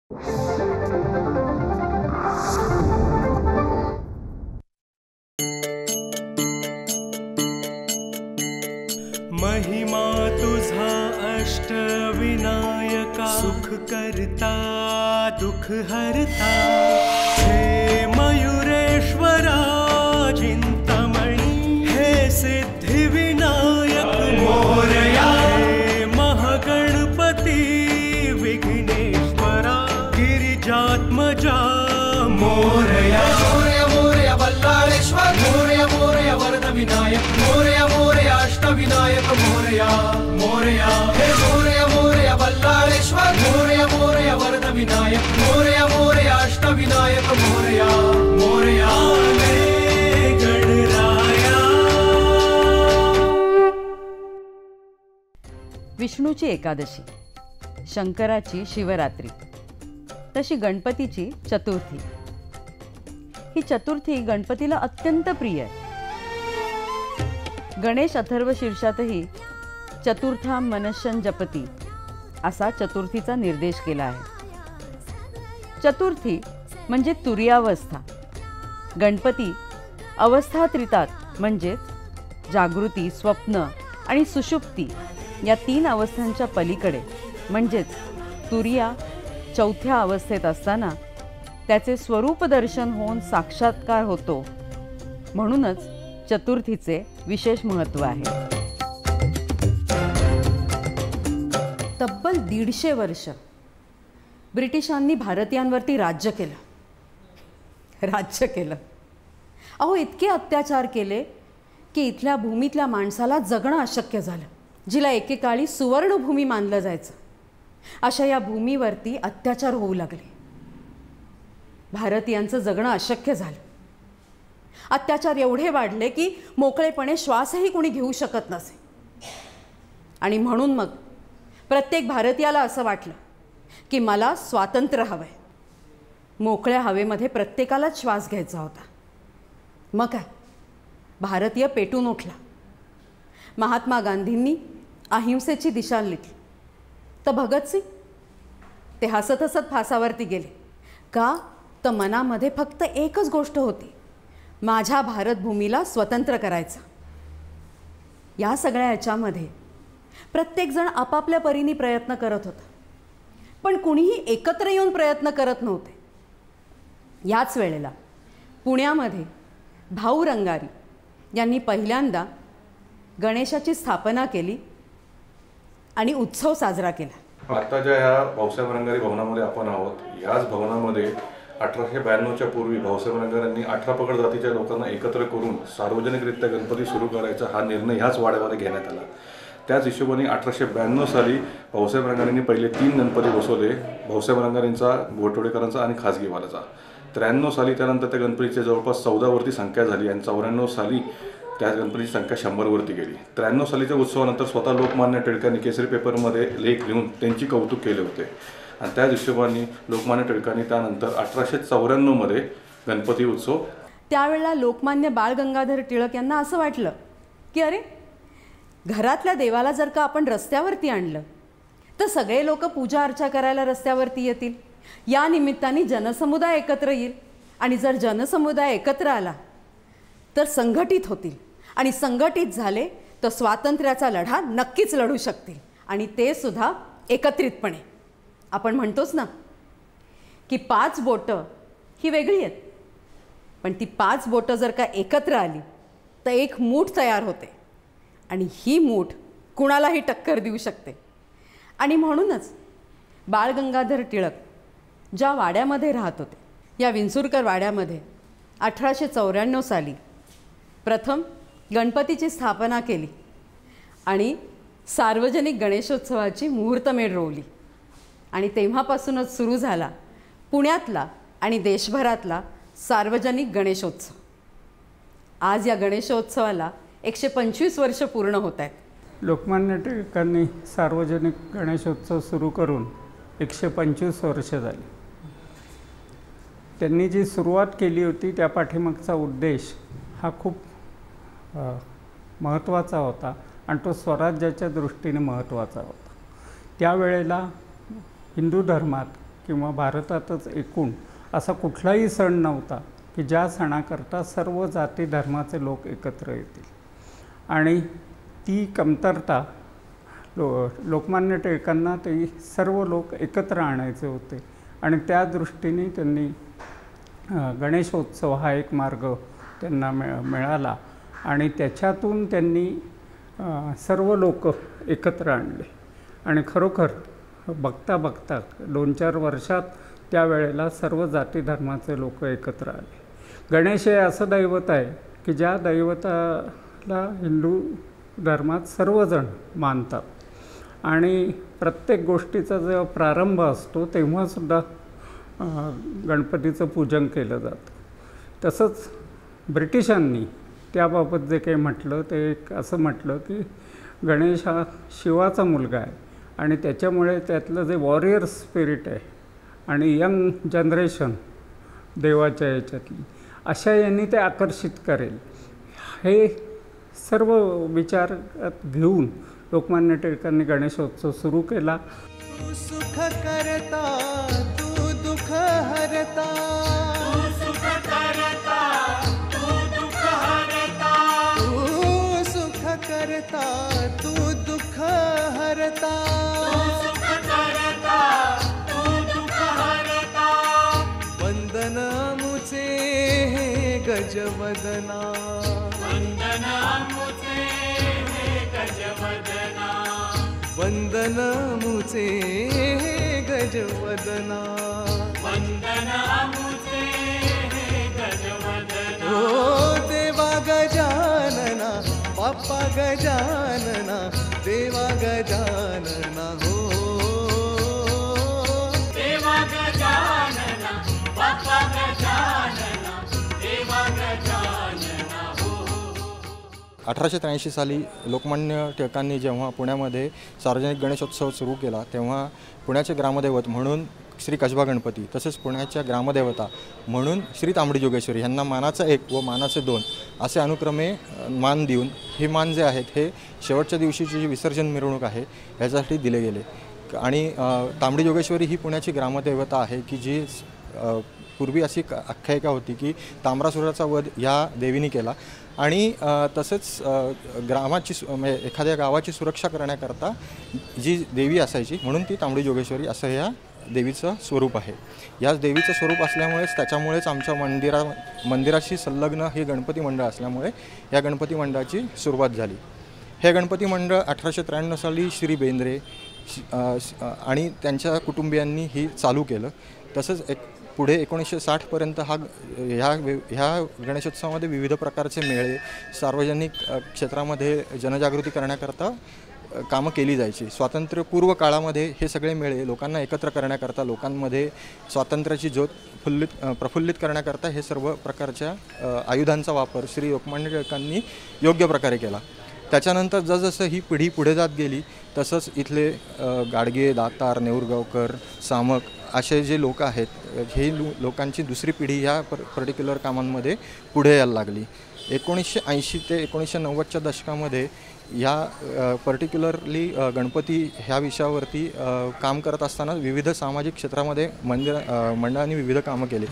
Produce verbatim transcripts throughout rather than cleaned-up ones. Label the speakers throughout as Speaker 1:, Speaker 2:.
Speaker 1: महिमा तुझा अष्टविनायका, सुख करता दुख हरता, हे मयुरेश्वरा चिंतामणी, हे सिद्धिविनायक मोरया, हे महगणपती विघ्नेश्वरा, गिरिजात्मजा मोरया,
Speaker 2: मोरया मोरया बल्लाळेश्वर, मोरया मोरया वरद विनायक, मोरया मोरया अष्टविनायक, मोरया मोरया, हे मोरया मोरया बल्लाळेश्वर, मोरया मोरया वरद विनायक, मोरया मोरया अष्टविनायक, मोरया मोरया
Speaker 1: गणराया।
Speaker 3: विष्णूची एकादशी, शंकराची शिवरात्री, तशी गणपतीची चतुर्थी। ही चतुर्थी गणपतीला अत्यंत प्रिय आहे। गणेश अथर्व शीर्षातही चतुर्थाम मनश्यं जपती असा चतुर्थीचा निर्देश केला आहे। चतुर्थी म्हणजे तुर्यावस्था। गणपती अवस्थात्रितात म्हणजेच जागृती, स्वप्न आणि सुषुप्ती या तीन अवस्थांच्या पलीकडे म्हणजेच तुर्या चौथ्या अवस्थेत असताना त्याचे स्वरूप दर्शन होऊन साक्षात्कार होतो, म्हणूनच चतुर्थीचे विशेष महत्त्व आहे। तब्बल दीडशे वर्ष ब्रिटिशांनी भारतीयांवरती राज्य केलं राज्य केलं अहो इतके अत्याचार केले की इथल्या भूमीतल्या माणसाला जगणं अशक्य झालं। जिला एकेकाळी सुवर्णभूमी मानलं जायचं, अशा या भूमीवरती अत्याचार होऊ लागले। भारतीयांचं जगणं अशक्य झालं। अत्याचार एवढे वाढले की मोकळेपणे श्वासही कोणी घेऊ शकत नसे। आणि म्हणून मग प्रत्येक भारतीयाला असं वाटलं की मला स्वातंत्र्य हवंय। मोकळ्या हवेमध्ये प्रत्येकालाच श्वास घ्यायचा होता। मग काय, भारतीय पेटून उठला। महात्मा गांधींनी अहिंसेची दिशा लिहिली, तर भगतसिंग ते हसत हसत फासावरती गेले। का तर मनामध्ये फक्त एकच गोष्ट होती, माझ्या भारतभूमीला स्वतंत्र करायचं। या सगळ्या याच्यामध्ये प्रत्येकजण आपापल्या परीने प्रयत्न करत होता, पण कुणीही एकत्र येऊन प्रयत्न करत नव्हते। याच वेळेला पुण्यामध्ये भाऊ रंगारी यांनी पहिल्यांदा गणेशाची स्थापना केली आणि उत्सव साजरा केला।
Speaker 4: आता ज्या ह्या भाऊसाहेब रंगारी भवनामध्ये आपण आहोत, ह्याच भवनामध्ये अठराशे ब्याण्णवच्या पूर्वी भाऊसाहेब रंगारांनी अठरा पगड जातीच्या लोकांना एकत्र करून सार्वजनिकरित्या गणपती सुरू करायचा हा निर्णय ह्याच वाड्यामध्ये घेण्यात आला। त्याच हिशोबाने अठराशे ब्याण्णव साली भाऊसाहेब रंगारींनी पहिले तीन गणपती बसवले, भाऊसाहेब रंगारींचा, घोटवडेकरांचा आणि खाजगीवाल्याचा। त्र्याण्णव साली त्यानंतर त्या गणपतीच्या जवळपास चौदावरती संख्या झाली आणि चौऱ्याण्णव साली त्या गणपतीची संख्या शंभरवरती गेली। त्र्याण्णव सालीच्या उत्सवानंतर स्वतः लोकमान्य टिळकांनी केसरी पेपरमध्ये लेख लिहून त्यांची कौतुक केले होते आणि त्याच हिशोबाने लोकमान्य टिळकांनी त्यानंतर अठराशे चौऱ्याण्णवमध्ये गणपती उत्सव,
Speaker 3: त्यावेळेला लोकमान्य बाळ गंगाधर टिळक यांना असं वाटलं की अरे घरातल्या देवाला जर का आपण रस्त्यावरती आणलं तर सगळे लोक पूजा अर्चा करायला रस्त्यावरती येतील। या निमित्ताने जनसमुदाय एकत्र येईल आणि जर जनसमुदाय एकत्र आला तर संघटित होतील आणि संघटित झाले तर स्वातंत्र्याचा लढा नक्कीच लढू शकतील आणि ते सुद्धा एकत्रितपणे। आपण म्हणतोच ना की पाच बोटं ही वेगळी आहेत, पण ती पाच बोटं जर का एकत्र आली तर एक मूठ तयार होते आणि ही मूठ कुणालाही टक्कर देऊ शकते। आणि म्हणूनच बाळ गंगाधर टिळक ज्या वाड्यामध्ये राहत होते, या विंचुरकर वाड्यामध्ये अठराशे चौऱ्याण्णव साली प्रथम गणपतीची स्थापना केली आणि सार्वजनिक गणेशोत्सवाची मुहूर्तमेढ रोवली आणि तेव्हापासूनच सुरू झाला पुण्यातला आणि देशभरातला सार्वजनिक गणेशोत्सव। आज या गणेशोत्सवाला एकशे पंचवीस वर्ष पूर्ण होत आहेत।
Speaker 5: लोकमान्य टिळकांनी सार्वजनिक गणेशोत्सव सुरू करून एकशे पंचवीस वर्ष झाली। त्यांनी जी सुरुवात केली होती त्या पाठीमागचा उद्देश हा खूप महत्त्वाचा होता आणि तो स्वराज्याच्या दृष्टीने महत्त्वाचा होता। त्यावेळेला हिंदू धर्मात किंवा भारतातच एकूण असा कुठलाही सण नव्हता की ज्या सणाकरता सर्व जाती धर्माचे लोक एकत्र येतील. आणि ती कमतरता लो लोकमान्य टिळकांना ते सर्व लोक एकत्र आणायचे होते आणि त्या दृष्टीने त्यांनी गणेशोत्सव हा एक मार्ग त्यांना मिळ मिळाला आणि त्याच्यातून त्यांनी सर्व लोक एकत्र आणले. आणि खरोखर बघता बघता दोन चार वर्षात त्यावेळेला सर्व जाती धर्माचे लोक एकत्र आले. गणेश हे असं दैवत आहे की ज्या दैवताला हिंदू धर्मात सर्वजण मानतात आणि प्रत्येक गोष्टीचा जो प्रारंभ असतो तेव्हासुद्धा गणपतीचं पूजन केलं जातं. तसंच ब्रिटिशांनी त्याबाबत जे काही म्हटलं ते एक असं म्हटलं की गणेश हा शिवाचा मुलगा आहे आणि त्याच्यामुळे त्यातलं जे वॉरियर स्पिरिट आहे आणि यंग जनरेशन देवाच्या याच्यातली अशा यांनी ते आकर्षित करेल हे सर्व विचारात घेऊन लोकमान्य टिळकांनी गणेशोत्सव सुरू केला.
Speaker 1: तू सुख करता तू दुःख हरता, तू सुख करता तू दुःख हरता, तू सुख करता तू दुःख हरता, तू सुख करता तू दुःख हरता. वंदन मुचे हे गजवदना, वंदन मुचे हे गजवदना, वंदन मुचे हे गजवदना, वंदन मुचे हे गजवदना. ओ देवा गजानना बाप्पा गजानना, देवा गजानना हो, देवा गजानना बाप्पा गजानना, देवा गजानना हो.
Speaker 6: अठराशे त्र्याऐंशी साली लोकमान्य टिळकांनी जेव्हा पुण्यामध्ये सार्वजनिक गणेशोत्सव सुरू केला तेव्हा पुण्याचे ग्रामदैवत म्हणून श्री कसबा गणपती तसेच पुण्याच्या ग्रामदेवता म्हणून श्री तांबडी जोगेश्वरी यांना मानाचा एक व मानाचे दोन असे अनुक्रमे मान देऊन हे मान जे आहेत हे शेवटच्या दिवशीची जी विसर्जन मिरवणूक आहे याच्यासाठी दिले गेले. आणि तांबडी जोगेश्वरी ही पुण्याची ग्रामदेवता आहे की जी पूर्वी अशी आख्यायिका होती की ताम्रासुराचा वध या देवीने केला आणि तसेच ग्रामाची म्हणजे एखाद्या गावाची सुरक्षा करण्याकरता जी देवी असायची म्हणून ती तांबडी जोगेश्वरी असं या देवीचं स्वरूप आहे. याच देवीचं स्वरूप असल्यामुळेच त्याच्यामुळेच आमच्या मंदिरा मंदिराशी संलग्न हे गणपती मंडळ असल्यामुळे या गणपती मंडळाची सुरुवात झाली. हे गणपती मंडळ अठराशे त्र्याण्णव साली श्री बेंद्रे आणि त्यांच्या कुटुंबियांनी ही चालू केलं. तसंच एक पुढे एकोणीसशे साठपर्यंत हा ह्या ह्या गणेशोत्सवामध्ये विविध प्रकारचे मेळे सार्वजनिक क्षेत्रामध्ये जनजागृती करण्याकरता कामं केली जायची. स्वातंत्र्यपूर्व काळामध्ये हे सगळे मेळे लोकांना एकत्र करण्याकरता लोकांमध्ये स्वातंत्र्याची ज्योत फुल्लित प्रफुल्लित करण्याकरता हे सर्व प्रकारच्या आयुधांचा वापर श्री लोकमान्य टिळकांनी योग्य प्रकारे केला. त्याच्यानंतर जसजसं ही पिढी पुढे जात गेली तसंच इथले गाडगे, दातार, नेऊरगावकर, सामक असे जे लोक आहेत हे लोकांची दुसरी पिढी ह्या पर पर्टिक्युलर कामांमध्ये पुढे यायला लागली. एकोणीसशे ऐंशी ते एकोणीसशे नव्वदच्या दशकामध्ये या पर्टिक्युलरली गणपती ह्या विषयावरती काम करत असताना विविध सामाजिक क्षेत्रामध्ये मंदिर मंडळांनी विविध कामं केली.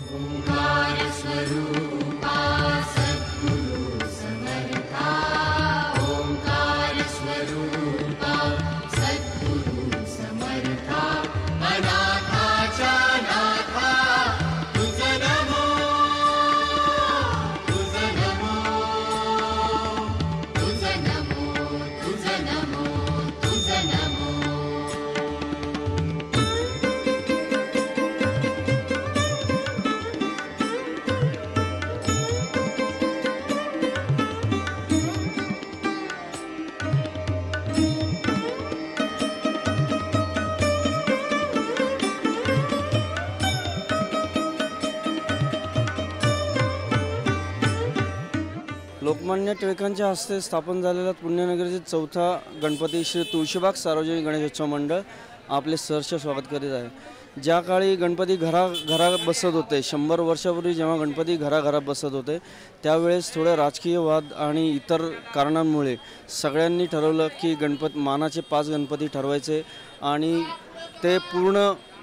Speaker 7: लोकमान्य टिळकांच्या हस्ते स्थापन झालेला पुण्यनगरीचे चौथा गणपती श्री तुळशीबाग सार्वजनिक गणेशोत्सव मंडळ आपले सहर्ष स्वागत करीत आहे. ज्या काळी गणपती घरा घरात बसत होते, शंभर वर्षापूर्वी जेव्हा गणपती घराघरात बसत होते त्यावेळेस थोडे राजकीय वाद आणि इतर कारणांमुळे सगळ्यांनी ठरवलं की गणपत मानाचे पाच गणपती ठरवायचे आणि ते पूर्ण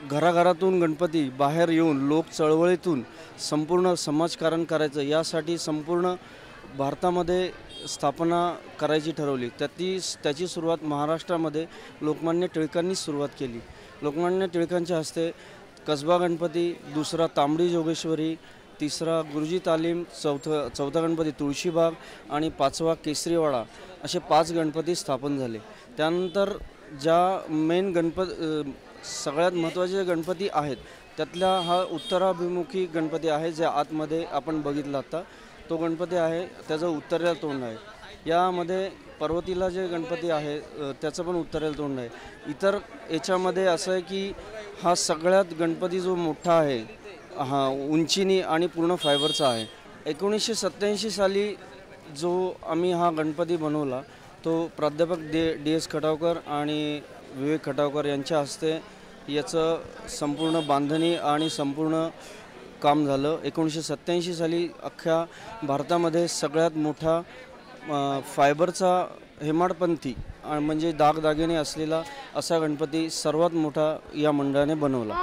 Speaker 7: घराघरातून गणपती बाहेर येऊन लोक चळवळीतून संपूर्ण समाजकारण करायचं यासाठी संपूर्ण भारतामध्ये स्थापना करायची ठरवली. त्याती त्याची सुरुवात महाराष्ट्रामध्ये लोकमान्य टिळकांनी सुरुवात केली. लोकमान्य टिळकांच्या हस्ते कसबा गणपती, दुसरा तांबडी जोगेश्वरी, तिसरा गुरुजी तालीम, चौथा चौथा गणपती तुळशीबाग आणि पाचवा केसरीवाडा असे पाच गणपती स्थापन झाले. त्यानंतर ज्या मेन गणपत सगळ्यात महत्त्वाचे गणपती आहेत त्यातला हा उत्तराभिमुखी गणपती आहे, जे आतमध्ये आपण बघितला आता तो गणपती आहे, त्याचं उत्तरेला तोंड आहे. यामध्ये पर्वतीला जे गणपती आहे त्याचं पण उत्तरेला तोंड आहे. इतर याच्यामध्ये असं आहे की हा सगळ्यात गणपती जो मोठा आहे हा उंचीनी आणि पूर्ण फायबरचा आहे. एकोणीसशे सत्त्याऐंशी साली जो आम्ही हा गणपती बनवला तो प्राध्यापक डे डी एस खटावकर आणि विवेक खटावकर यांच्या हस्ते याचं संपूर्ण बांधणी आणि संपूर्ण काम झालं. एकोणीसशे सत्त्याऐंशी साली अख्ख्या भारतामध्ये सगळ्यात मोठा फायबरचा हेमाडपंथी म्हणजे दागदागिने असलेला असा गणपती सर्वात मोठा या मंडळाने बनवला.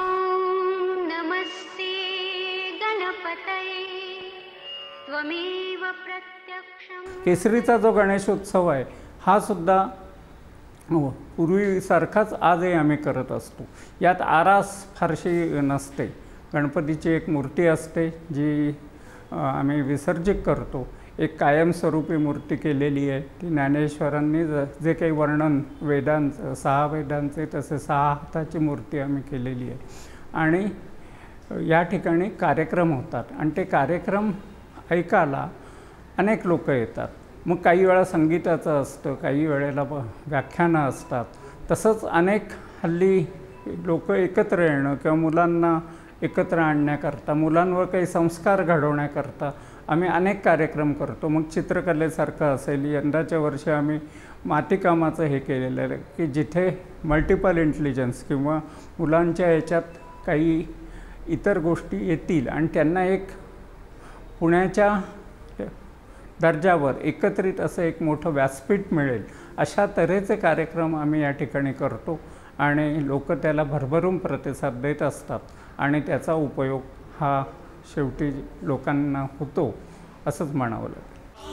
Speaker 8: नमस्ते गणपतये त्वमेव प्रत्यक्षं.
Speaker 5: केसरीचा जो गणेशोत्सव आहे हा सुद्धा पूर्वीसारखाच आजही आम्ही करत असतो. यात आरास फारशी नसते. गणपतीची एक मूर्ती असते जी आम्ही विसर्जित करतो. एक कायमस्वरूपी मूर्ती केलेली आहे ती ज्ञानेश्वरांनी जे काही वर्णन वेदांचं सहा वेदांचे तसे सहा हाताची मूर्ती आम्ही केलेली आहे. आणि या ठिकाणी कार्यक्रम होतात आणि ते कार्यक्रम ऐकायला अनेक लोक येतात. मग काही वेळा संगीताचं असतं, काही वेळेला व्याख्यानं असतात. तसंच अनेक हल्ली लोक एकत्र येणं किंवा मुलांना एकत्र आणण्याकरता, मुलांवर काही संस्कार घडवण्याकरता आम्ही अनेक कार्यक्रम करतो. मग चित्रकलेसारखं असेल, यंदाच्या वर्षी आम्ही मातीकामाचं हे केलेलं आहे की जिथे मल्टिपल इंटेलिजन्स किंवा मुलांच्या ह्याच्यात काही इतर गोष्टी येतील आणि त्यांना एक पुण्याच्या दर्जावर एकत्रित असं एक मोठं व्यासपीठ मिळेल अशा तऱ्हेचे कार्यक्रम आम्ही या ठिकाणी करतो आणि लोक त्याला भरभरून प्रतिसाद देत असतात आणि त्याचा उपयोग हा शेवटी लोकांना होतो असंच म्हणावं लागेल.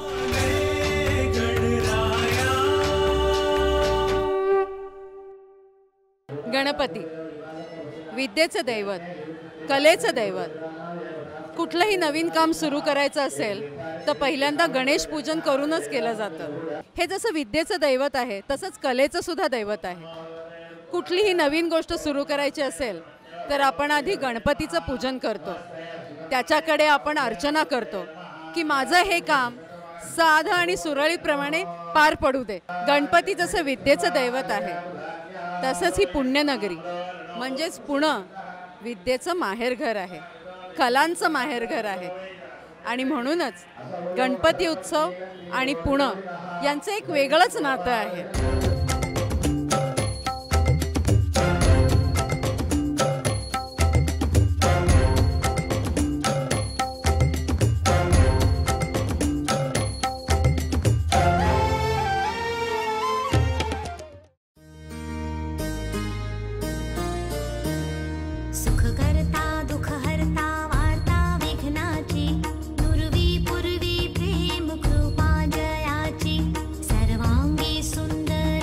Speaker 3: गणपती विद्येचं दैवत, कलेचं दैवत. कुठलंही नवीन काम सुरू करायचं असेल तर पहिल्यांदा गणेश पूजन करूनच केलं जातं. हे जसं विद्येचं दैवत आहे तसंच कलेचं सुद्धा दैवत आहे. कुठलीही नवीन गोष्ट सुरू करायची असेल तर आपण आधी गणपतीचं पूजन करतो, त्याच्याकडे आपण अर्चना करतो की माझं हे काम साधं आणि सुरळीतप्रमाणे पार पडू दे. गणपती जसं विद्येचं दैवत आहे तसंच ही पुण्यनगरी म्हणजेच पुणे विद्येचं माहेरघर आहे, कलांचं माहेरघर आहे. आणि म्हणूनच गणपती उत्सव आणि पुणे यांचं एक वेगळंच नातं आहे.
Speaker 8: पूर्वी प्रेम कृपा जयाची सर्वांगी सुंदर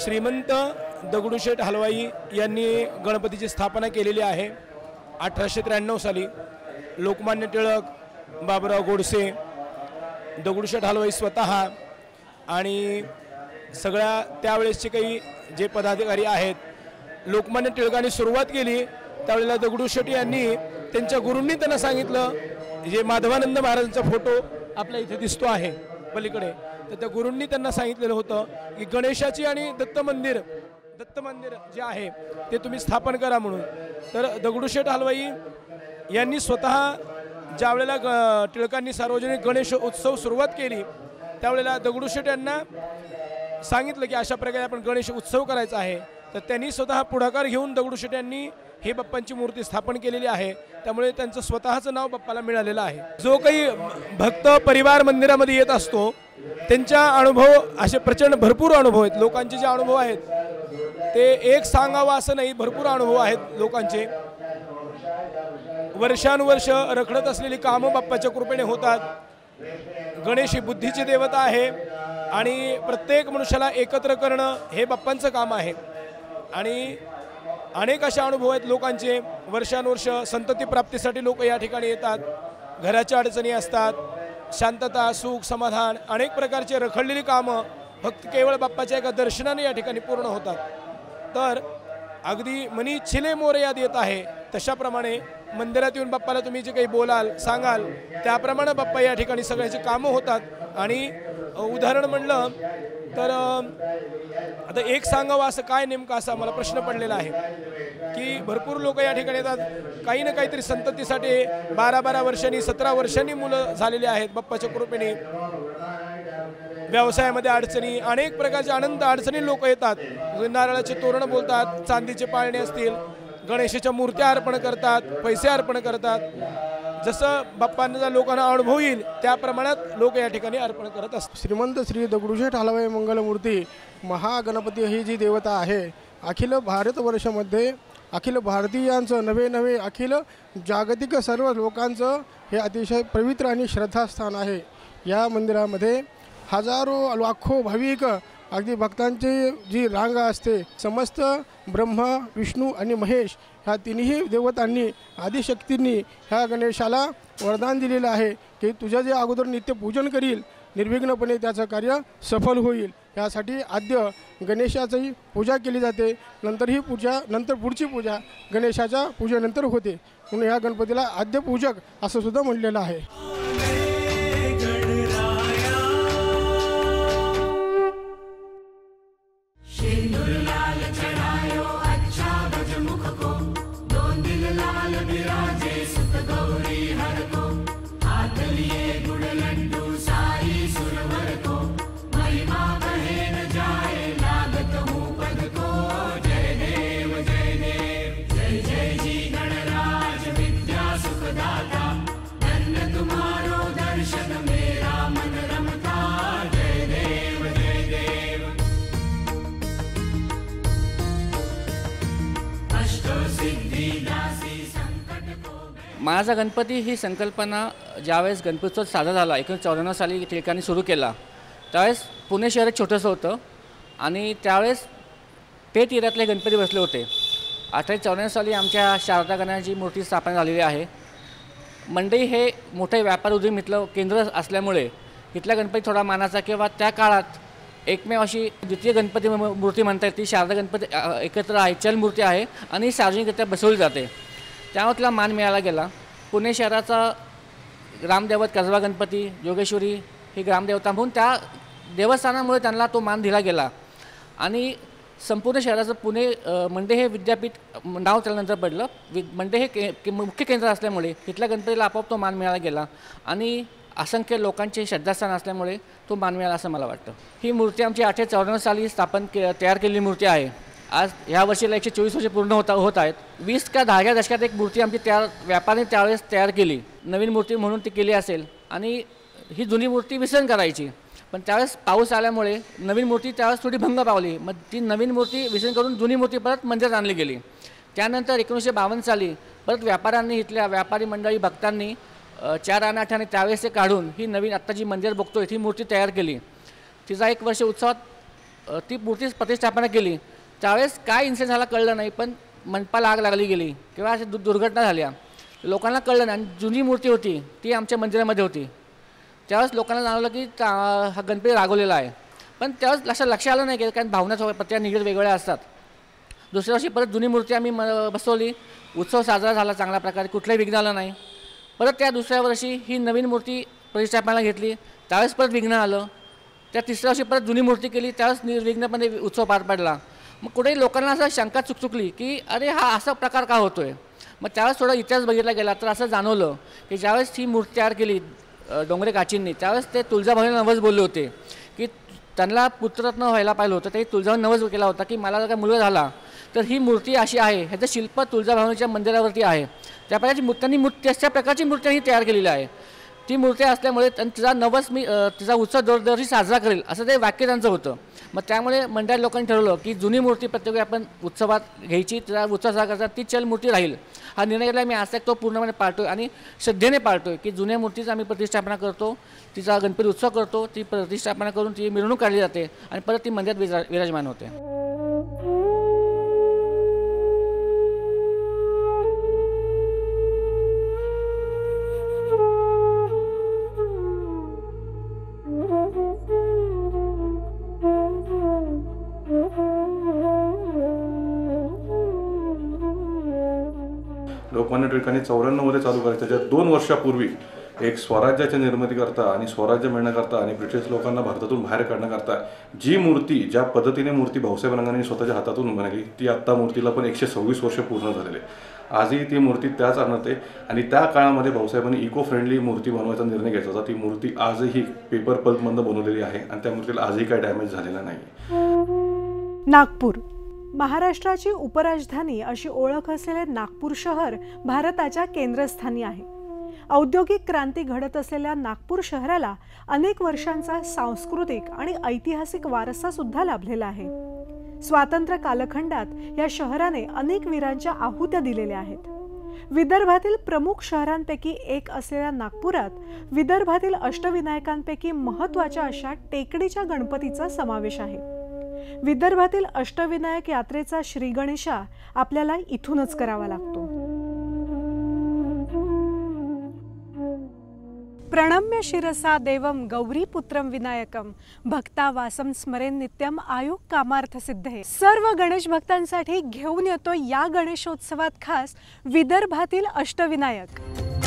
Speaker 9: श्रीमंत दगडूशेठ हलवाई यांनी गणपतीची स्थापना केलेली आहे अठराशे त्र्याण्णव साली. लोकमान्य टिळक, बाबुराव गोडसे, दगडूशेठ हलवाई स्वतः आणि सगळ्या त्यावेळेसचे काही जे पदाधिकारी आहेत. लोकमान्य टिळकांनी सुरुवात केली त्यावेळेला दगडूशेठ यांनी त्यांच्या गुरूंनी त्यांना सांगितलं, जे माधवानंद महाराजांचा फोटो आपल्या इथे दिसतो आहे पलीकडे, तर त्या गुरूंनी त्यांना सांगितलेलं होतं की गणेशाची आणि दत्त मंदिर दत्त मंदिर जे आहे ते तुम्ही स्थापन करा म्हणून. तर दगडूशेठ हलवाई यांनी स्वतः ज्या वेळेला ग टिळकांनी सार्वजनिक गणेश उत्सव सुरुवात केली त्यावेळेला दगडूशेठ यांना सांगितलं की अशा प्रकारे आपण गणेश उत्सव करायचा आहे. तर त्यांनी स्वतः पुढाकार घेऊन दगडूशेठ यांनी हे बाप्पांची मूर्ती स्थापन केलेली आहे. त्यामुळे त्यांचं स्वतःचं नाव बाप्पाला मिळालेलं आहे. जो काही भक्त परिवार मंदिरामध्ये येत असतो त्यांच्या अनुभव असे प्रचंड भरपूर अनुभव आहेत. लोकांचे जे अनुभव आहेत ते एक सांगावं असं नाही, भरपूर अनुभव आहेत लोकांचे. वर्षानुवर्ष रखडत असलेली कामं बाप्पाच्या कृपेने होतात. गणेश ही बुद्धीची देवता आहे आणि प्रत्येक मनुष्याला एकत्र करणं हे बाप्पांचं काम आहे. आणि अनेक असे अनुभव आहेत लोकांचे. वर्षानुवर्ष संतती प्राप्तीसाठी लोक या ठिकाणी येतात. घराच्या अडचणी असतात, शांतता, सुख, समाधान, अनेक प्रकारचे रखडलेली कामं फक्त केवळ बाप्पाच्या एका दर्शनाने या ठिकाणी पूर्ण होतात. तर अगदी मनी छिले मोरयाद येत आहे तशाप्रमाणे मंदिरात येऊन बाप्पाला तुम्ही जे काही बोलाल सांगाल त्याप्रमाणे बाप्पा या ठिकाणी सगळ्याची कामं होतात. आणि उदाहरण म्हणलं तर आता एक सांगावं असं काय नेमकं असा मला प्रश्न पडलेला आहे की भरपूर लोक या ठिकाणी येतात. काही ना काहीतरी संततीसाठी बारा बारा वर्षांनी सतरा वर्षांनी मुलं झालेली आहेत बाप्पाच्या कृपेने. व्यवसायामध्ये अडचणी, अनेक प्रकारच्या अनंत अडचणी लोक येतात. नारळाचे तोरण बोलतात, चांदीचे पाळणे असतील, गणेशाच्या मूर्त्या अर्पण करतात, पैसे अर्पण करतात. जसं बाप्पांचा लोकांना अनुभव येईल त्या प्रमाणात लोक या ठिकाणी अर्पण करत असतात.
Speaker 10: श्रीमंत श्री दगडूशेठ हलवाई मंगलमूर्ती महागणपती ही जी देवता आहे अखिल भारतवर्षामध्ये अखिल भारतीयांचं नवे नवे अखिल जागतिक सर्व लोकांचं हे अतिशय पवित्र आणि श्रद्धास्थान आहे. या मंदिरामध्ये हजारो लाखो भाविक अगदी भक्तांची जी रांग असते. समस्त ब्रह्मा, विष्णू आणि महेश ह्या तिन्ही देवतांनी आदिशक्तींनी ह्या गणेशाला वरदान दिलेलं आहे की तुझं जे अगोदर नित्य पूजन करील निर्विघ्नपणे त्याचं कार्य सफल होईल. यासाठी आद्य गणेशाची पूजा केली जाते. नंतर ही पूजा नंतर पुढची पूजा गणेशाच्या पूजेनंतर होते. म्हणून ह्या गणपतीला आद्य पूजक असं सुद्धा म्हणलेलं आहे.
Speaker 11: माझा गणपती ही संकल्पना ज्यावेळेस गणपतीचा साजरा झाला एकोणीसशे चौऱ्याण्णव साली टिळकांनी सुरू केला त्यावेळेस पुणे शहर छोटंसं होतं आणि त्यावेळेस पेठ एरियातले गणपती बसले होते. अठराशे चौऱ्याण्णव साली आमच्या शारदा गणाची मूर्ती स्थापना झालेली आहे. मंडई हे मोठे व्यापार उद्योग इथलं केंद्र असल्यामुळे इथला गणपती थोडा मानाचा किंवा त्या काळात एकमेव अशी द्वितीय गणपती मूर्ती म्हणता येते. ती शारदा गणपती एकत्र आहे, चल मूर्ती आहे आणि सार्वजनिकरित्या बसवली जाते. त्यामुळे तिला मान मिळाला गेला. पुणे शहराचा ग्रामदैवत कसबा गणपती, योगेश्वरी ही ग्रामदेवता म्हणून त्या देवस्थानामुळे त्यांना तो मान दिला गेला. आणि संपूर्ण शहराचं पुणे मंडे हे विद्यापीठ नाव त्यानंतर पडलं. वि मंडे हे के मुख्य केंद्र असल्यामुळे तिथल्या गणपतीला आपोआप तो मान मिळाला गेला आणि असंख्य लोकांचे श्रद्धास्थान असल्यामुळे तो मान मिळाला असं मला वाटतं. ही मूर्ती आमची अठराशे चौऱ्याण्णव साली स्थापन के तयार केलेली मूर्ती आहे. आज ह्या वर्षीला एकशे चोवीस वर्षे पूर्ण होता होत आहेत. वीस का दहाव्या दशकात एक मूर्ती आमची तयार व्यापारी त्यावेळेस तयार केली. नवीन मूर्ती म्हणून ती केली असेल आणि ही जुनी मूर्ती विसर्जन करायची. पण त्यावेळेस पाऊस आल्यामुळे नवीन मूर्ती त्यावेळेस थोडी भंग पावली. मग ती नवीन मूर्ती विसर्जन करून जुनी मूर्ती परत मंदिरात आणली गेली. त्यानंतर एकोणीसशे बावन्न साली परत व्यापाऱ्यांनी इथल्या व्यापारी मंडळी भक्तांनी चार अनाठाने त्यावेळेस ते काढून ही नवीन आत्ता जी मंदिर बघतोय ती मूर्ती तयार केली. तिचा एक वर्ष उत्सवात अ, ती मूर्ती प्रतिष्ठापना केली त्यावेळेस काय इन्सिडेंट झाला कळलं नाही, पण मंडपाला आग लागली गेली किंवा अशा दु दुर्घटना झाल्या, लोकांना कळलं नाही. आणि जुनी मूर्ती होती ती आमच्या मंदिरामध्ये होती. त्यावेळेस लोकांना जाणवलं की हा गणपती रागवलेला आहे, पण त्यावेळेस लक्षात लक्ष आलं नाही की कारण भावना प्रत्येक निगडीत वेगवेगळ्या असतात. दुसऱ्या वर्षी परत जुनी मूर्ती आम्ही म बसवली, उत्सव साजरा झाला चांगल्या प्रकारे, कुठलंही विघ्न आलं नाही. परत त्या दुसऱ्या वर्षी ही नवीन मूर्ती प्रतिष्ठापनाला घेतली, त्यावेळेस परत विघ्न आलं. त्या तिसऱ्या वर्षी परत जुनी मूर्ती केली, त्यावेळेस निर्विघ्नपणे उत्सव पार पडला. मग कुठेही लोकांना असं शंका चुकचुकली की अरे हा असा प्रकार का होतो आहे. मग त्यावेळेस थोडा इतिहास बघितला गेला तर असं जाणवलं की ज्यावेळेस ही मूर्ती तयार केली डोंगरे काचींनी, त्यावेळेस ते तुळजाभवानीला नवस बोलले होते की त्यांना पुत्ररत्न व्हायला पाहिलं होतं. ते तुळजाभवानी नवस केला होता की मला जर का मुलगा झाला तर ही मूर्ती अशी आहे, ह्याचं शिल्प तुळजाभवानीच्या मंदिरावरती आहे. त्या प्रकारची मूर्त्यांनी मूर्ती अशा प्रकारची मूर्ती ही तयार केलेली आहे. ती मूर्ती असल्यामुळे तिचा नवस मी तिचा उत्सव दरवर्षी साजरा करेल असं ते वाक्य त्यांचं होतं. मग त्यामुळे मंडळात लोकांनी ठरवलं की जुनी मूर्ती प्रत्येक आपण उत्सवात घ्यायची, तिचा उत्सव साजरा करायचा, ती चल मूर्ती राहील. हा निर्णय घेतला. मी आज तो पूर्णपणे पाळतो आहे आणि श्रद्धेने पाळतो आहे की जुन्या मूर्तीचा आम्ही प्रतिष्ठापना करतो, तिचा गणपती उत्सव करतो, ती प्रतिष्ठापना करून ती मिरवणूक काढली जाते आणि परत ती मंदिरात विरा विराजमान होते.
Speaker 4: लोकमान्य टिळकांनी चौऱ्याण्णवमध्ये चालू करायचं, त्याच्या दोन वर्षापूर्वी एक स्वराज्याची निर्मिती करता आणि स्वराज्य मिळण्याकरता आणि ब्रिटिश लोकांना भारतातून बाहेर काढण्याकरता जी मूर्ती ज्या पद्धतीने मूर्ती भाऊसाहेब रंगाने स्वतःच्या हातातून बनवली, ती आत्ता मूर्तीला पण एकशे सव्वीस वर्ष पूर्ण झालेले. आजही ती मूर्ती त्याच आणते आणि त्या काळामध्ये भाऊसाहेबांनी इको फ्रेंडली मूर्ती बनवायचा निर्णय घेतला होता. ती मूर्ती आजही पेपर पल्पमधून बनवलेली आहे आणि त्या मूर्तीला आजही काही डॅमेज झालेला नाही.
Speaker 12: नागपूर महाराष्ट्राची उपराजधानी अशी ओळख असलेले नागपूर शहर भारताच्या केंद्रस्थानी आहे. औद्योगिक क्रांती घडत असलेल्या नागपूर शहराला अनेक वर्षांचा सांस्कृतिक आणि ऐतिहासिक वारसा सुद्धा लाभलेला आहे. स्वातंत्र्य कालखंडात या शहराने अनेक वीरांच्या आहुत्या दिलेल्या आहेत. विदर्भातील प्रमुख शहरांपैकी एक असलेल्या नागपुरात विदर्भातील अष्टविनायकांपैकी महत्त्वाच्या अशा टेकडीच्या गणपतीचा समावेश आहे. विदर्भातील अष्टविनायक यात्रेचा श्री गणेशा आपल्याला इथूनच करावा लागतो. प्रणम्य शिरसा देवम गौरीपुत्रम विनायकम भक्तावासम स्मरेन नित्यम आयुः कामार्थ सिद्धे. सर्व गणेश भक्तांसाठी घेऊन येतो या गणेशोत्सवात खास विदर्भातील अष्टविनायक.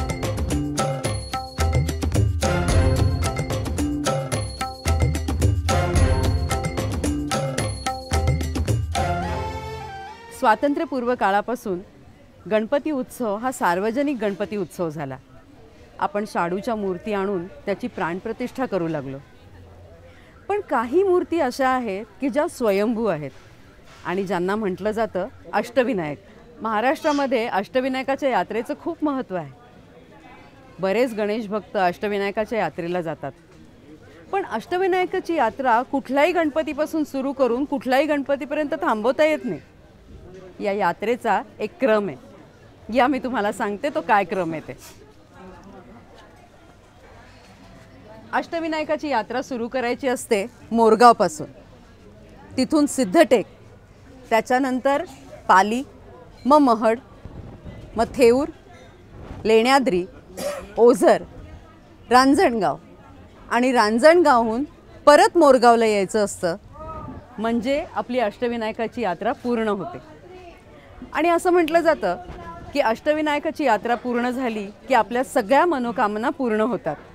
Speaker 3: स्वातंत्र्यपूर्व काळापासून गणपती उत्सव हा सार्वजनिक गणपती उत्सव झाला. आपण शाडूच्या मूर्ती आणून त्याची प्राणप्रतिष्ठा करू लागलो. पण काही मूर्ती अशा आहेत की ज्या स्वयंभू आहेत आणि ज्यांना म्हटलं जातं अष्टविनायक. महाराष्ट्रामध्ये अष्टविनायकाच्या यात्रेचं खूप महत्त्व आहे. बरेच गणेश भक्त अष्टविनायकाच्या यात्रेला जातात. पण अष्टविनायकाची यात्रा कुठल्याही गणपतीपासून सुरू करून कुठल्याही गणपतीपर्यंत थांबवता येत नाही. या यात्रेचा एक क्रम आहे. या मी तुम्हाला सांगते तो काय क्रम आहे ते. अष्टविनायकाची यात्रा सुरू करायची असते मोरगावपासून. तिथून सिद्धटेक, त्याच्यानंतर पाली, मग महड, मग थेऊर, लेण्याद्री, ओझर, रांजणगाव आणि रांजणगावहून परत मोरगावला यायचं असतं. म्हणजे आपली अष्टविनायकाची यात्रा पूर्ण होते. आणि असं म्हटलं जातं की अष्टविनायकाची यात्रा पूर्ण झाली की आपल्या सगळ्या मनोकामना पूर्ण होतात.